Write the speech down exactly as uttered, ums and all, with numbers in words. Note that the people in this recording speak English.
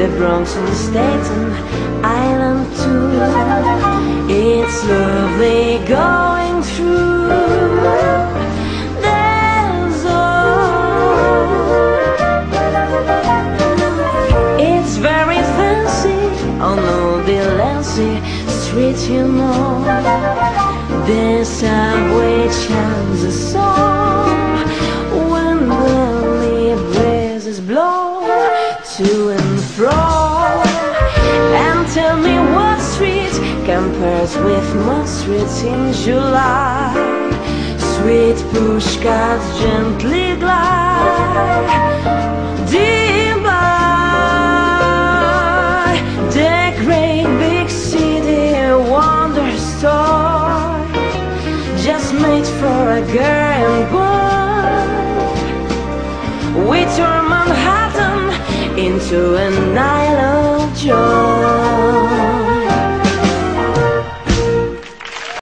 Bronx and Staten Island too. It's lovely going through. There's all. It's very fancy on Old Delancey Street, you know. The subway chimes a song when the breezes blow to and fro. And tell me what street compares with Mud Street in July. Sweet pushcars gently glide dim by the great big city wonder store, just made for a girl and boy. We turn Manhattan into a night